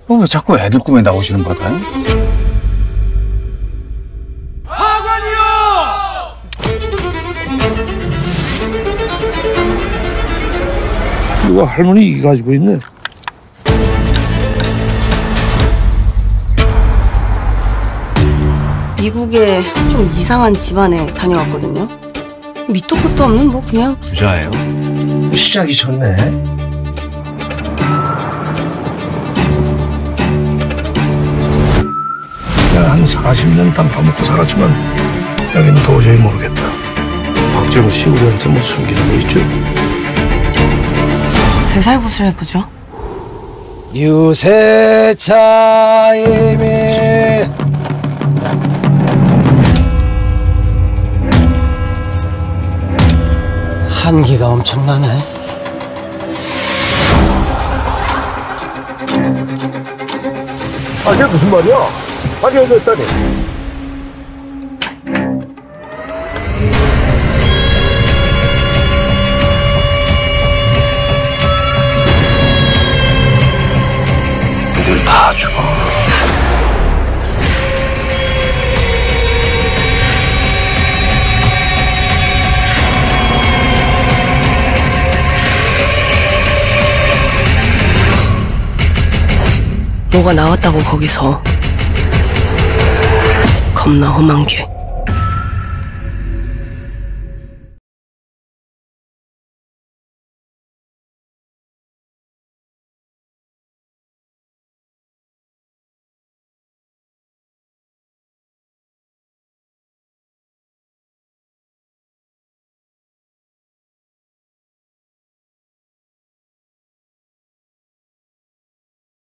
왜 자꾸 애들 꿈에 나오시는 걸까요? 하관이요! 누가 할머니 이 가지고 있네. 미국에 좀 이상한 집안에 다녀왔거든요. 밑도 끝도 없는 뭐 그냥 부자예요? 시작이 좋네. 내가 한 40년 단파 먹고 살았지만 여긴 도저히 모르겠다. 박정우 씨 우리한테 뭐 숨기는 게 있죠? 대살구슬 해보죠. 유세차임이 한기가 엄청나네. 이게 무슨 말이야? 아니 여기 있다니. 애들 다 죽어. 뭐가 나왔다고 거기서 겁나 험한 게.